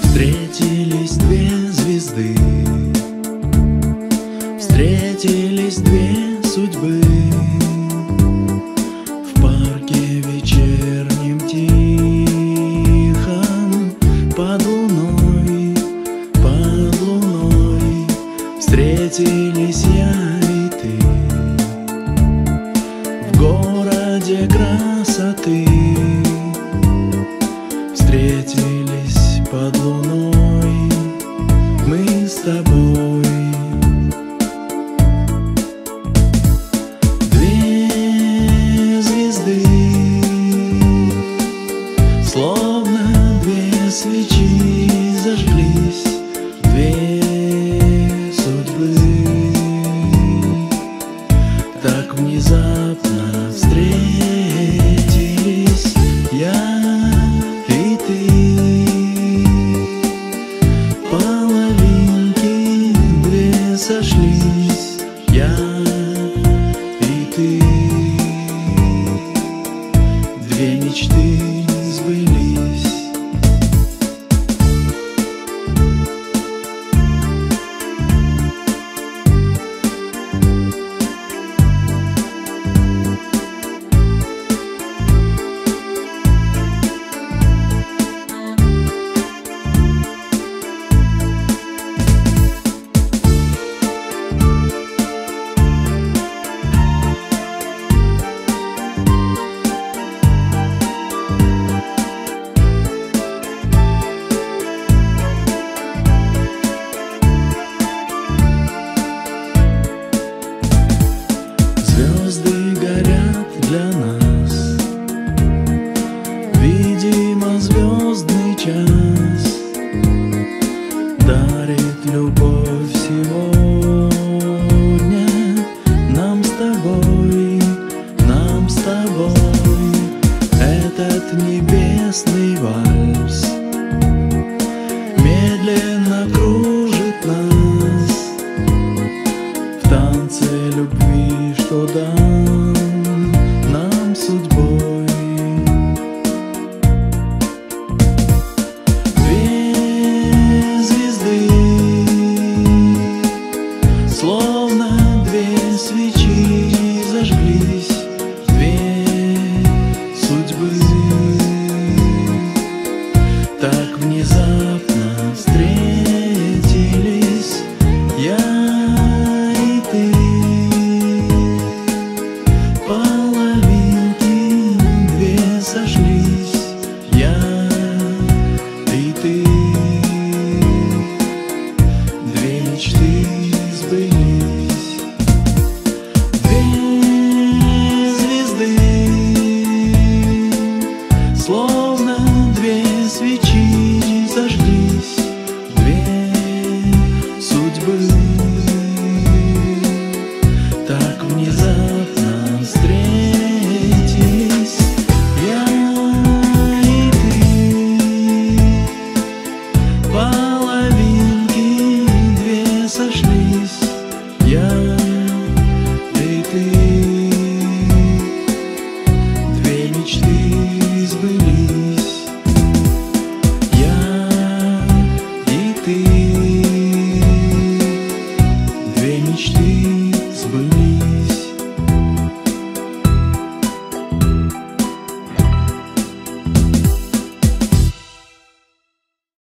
Встретились две звезды, встретились две судьбы в парке вечернем тихом, под луной, под луной. Встретились я и ты в городе красоты. Встретились под луной мы с тобой. Две звезды, словно две свечи зажглись, две судьбы так внезапно встретились. Я и ты, половинки две сошлись. Я и ты, две мечты сбылись. Звезды горят для нас, видимо, звездный час дарит любовь сегодня нам с тобой, нам с тобой. Этот небесный вальс медленно кружит нас в танце любви, что дан нам судьбой. Две звезды, словно две свечи зажглись, две судьбы так внезапно встретились. Я и ты, половинки две сошлись. Я и ты, две мечты сбылись. Две звезды, словно две свечи